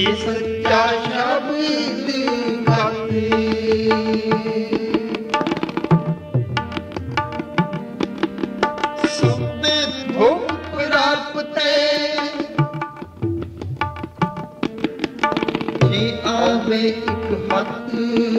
ਇਹ ਸੱਚਾ ਸ਼ਬਦ ਗਾਤੇ ਸਭੇ ਭੋਗ ਪ੍ਰਾਪਤੇ ਜੀ ਆਵੇ ਇੱਕ ਹੱਥ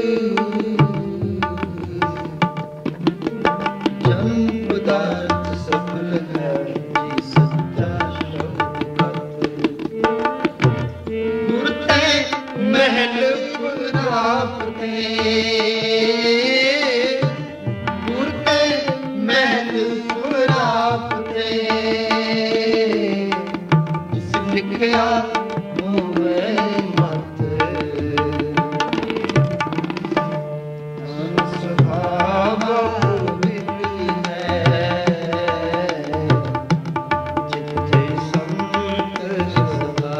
ਜਨਮ ਪਦਾਰਥ ਸਫਲ ਹੈ ਜੀ ਸੱਚਾ महल प्राप्ते गुरते महल प्राप्ते जिस लिखया होवे मत स्वभाव पवित्र है जिथे संत सदा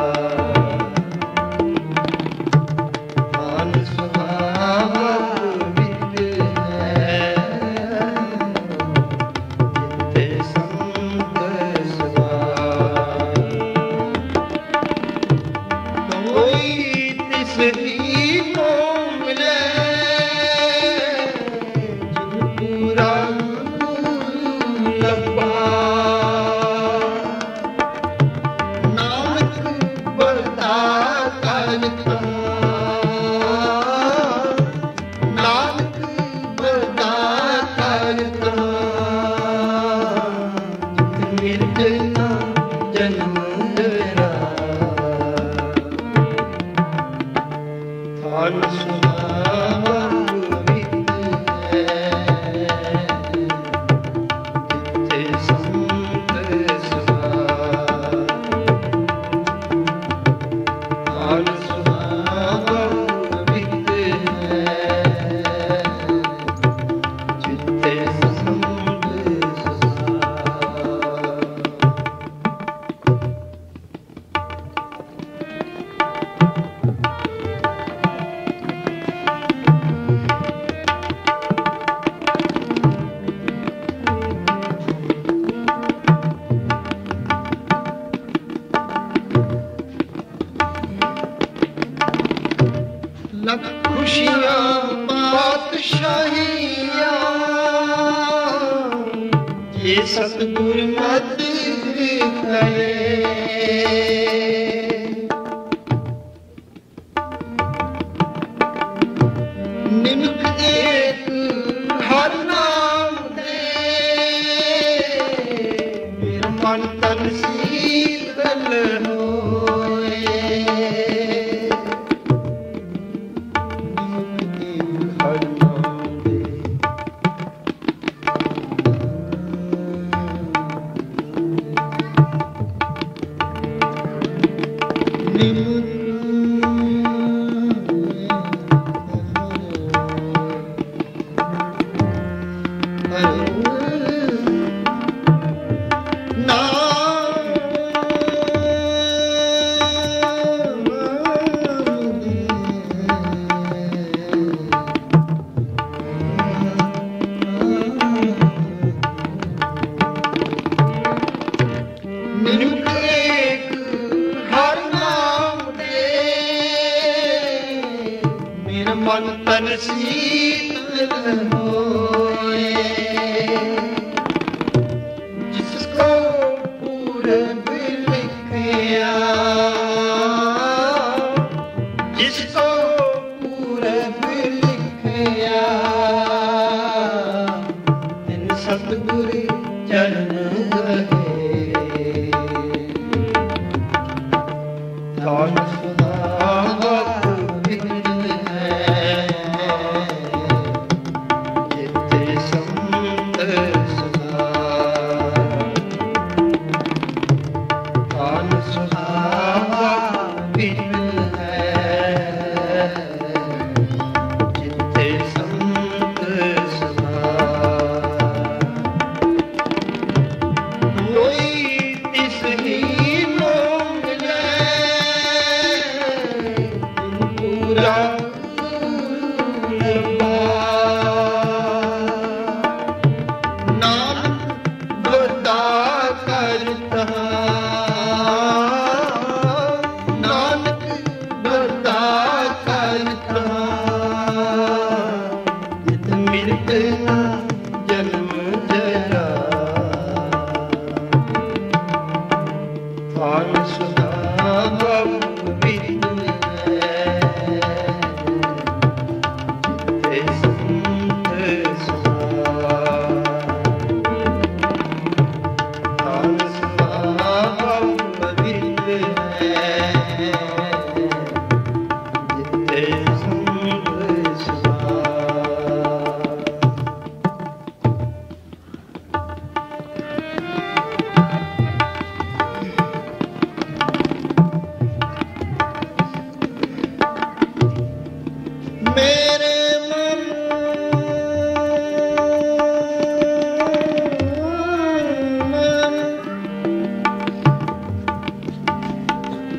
सतगुर मत करे निमक एक हर नाम दे मेरा मन तन शीतल होए हर नाम दे मन तन शीतल होए जिसको पूरब लिखया जिसको पूरब लिखया इन सतगुर चरण रहे धन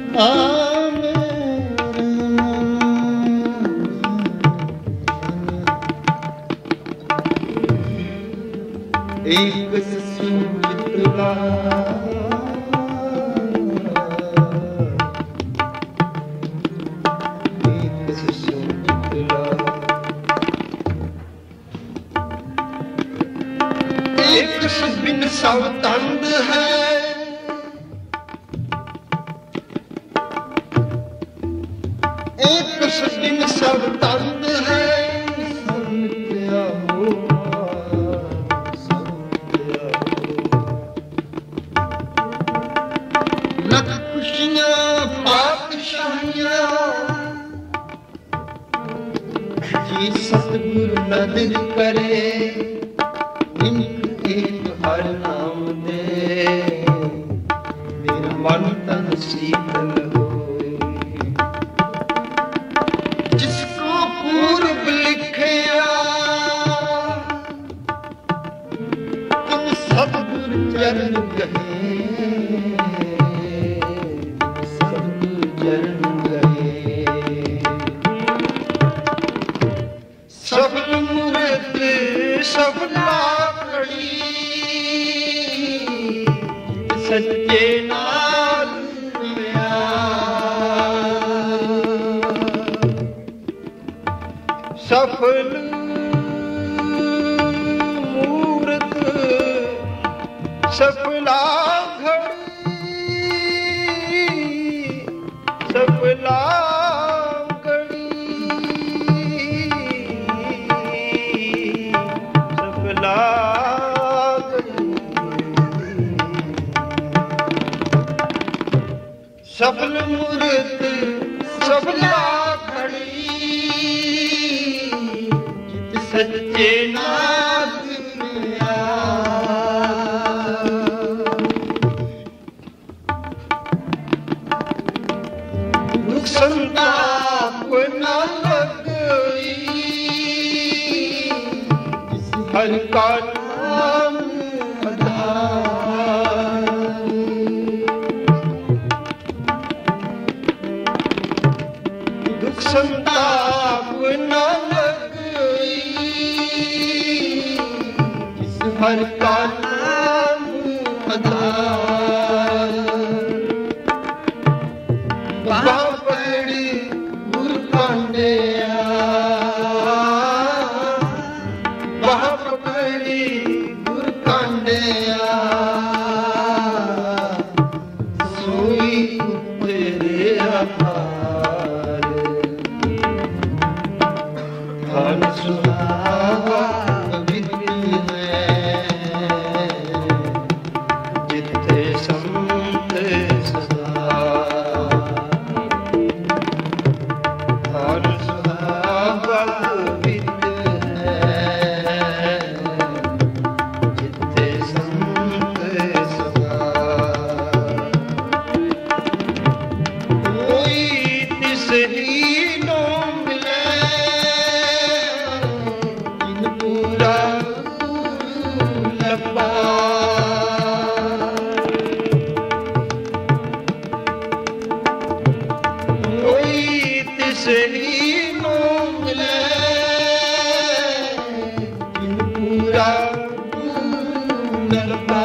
एक सुचितला एक सुचितला एक सुबिन सब तंद है एक सुबिन सब तंद है सतगुरु नदर करे इनक एक हर नाम दे मेरा मन तन शीतल हो जिसको पूर्व लिखया तुम सतगुरु चरण गए सतगुरु चरण सफल मूरत सफला कड़ी सच्चे नाल मिया सफल मूरत सफला घड़ी सफला सफल मूरत सफला खड़ी जित सच्चे नाथ मिया दुख संताप न लगई हर का नाम संताप न लगई इस हर का नाम आधार बाह पकड़ी गुर कांडिया बाह पकड़ी गुर कांडिया सोई तेरे धन सुहावा पवित्र है जिथे संत सदा धन सुहावा पवित्र है जिथे संत सदा कोई तिसरी नो सही नो मिले इन पूरा नलबा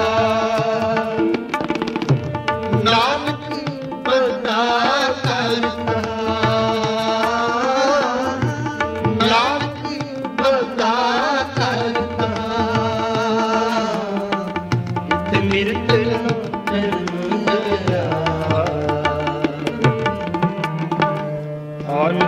नानक बता करता नानक बता करता इत मिरत धन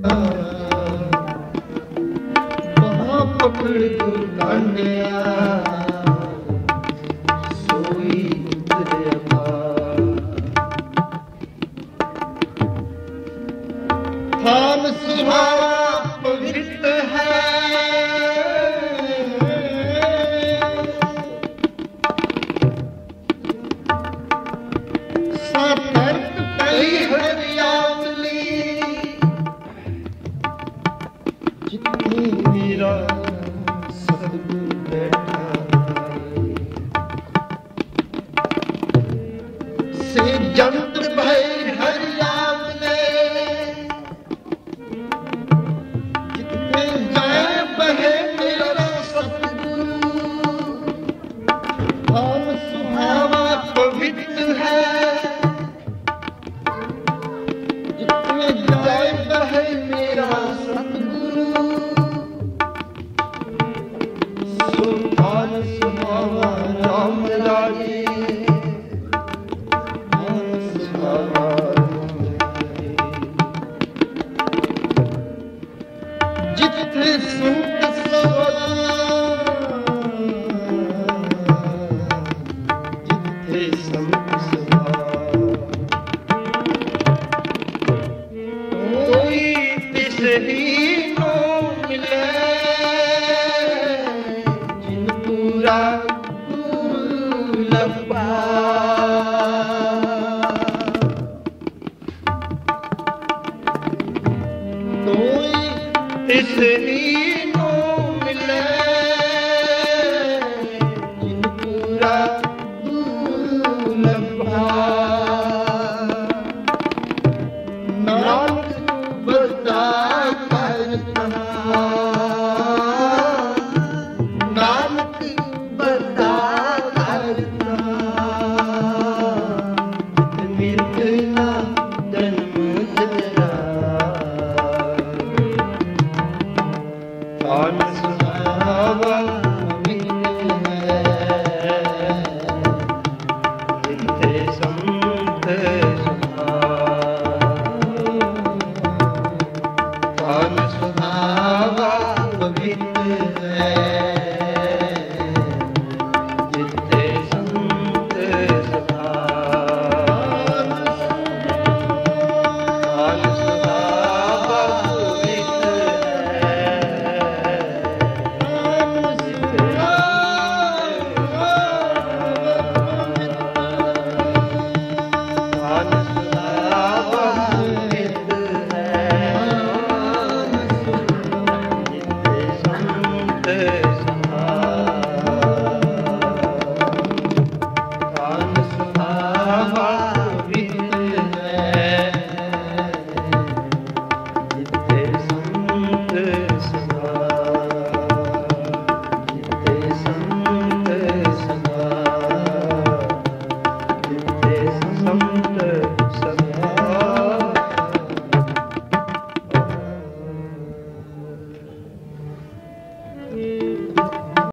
ਬਾਹ ਪਕੜ ਗੁਰ ਕਾਂਡਿਆ ਸੋਈ ਉਤਰਿਆ ਪਾਰ। ਥਾਮ ਸੁਹਾਵਾ ਪਵਿੱਤ ਹੈ ਸਾਤਰਕ ਪਈ ਹਰਿਆਵਲੀ ਜਿੱਥੇ ਮੇਰਾ ਸਤਿਗੁਰ ਬੈਠਾ ਸੇ ਜੰਤ ਭਏ ਹਰਿਆਵਲੇ ਜਿੱਥੇ ਜਾਏ ਬਹੇ ਮੇਰਾ ਸਤਿਗੁਰੂ। ਧਾਮ ਸੁਹਾਵਾ ਪਵਿੱਤ ਹੈ ਜਿੱਥੇ ਜਾਏ ਬਹੇ ਮੇਰਾ ਸਤਿਗੁਰੂ। ਸੋ ਧਾਮ ਸੁਹਾਵਾ ਰਾਮ ਲਾਗੇ ਜਿੱਥੇ ਸੰਤ ਸਭਾ ਜਿੱਥੇ ਸੰਤ ਸਭਾ ਕੋਈ ਤਿਸਹੀ ਨੂੰ ਮਿਲੇ ਜਿਨ ਪੂਰਾ ਗੁਰੂ ਲੱਭਾ। ਕੋਈ ਤਿਸਹੀ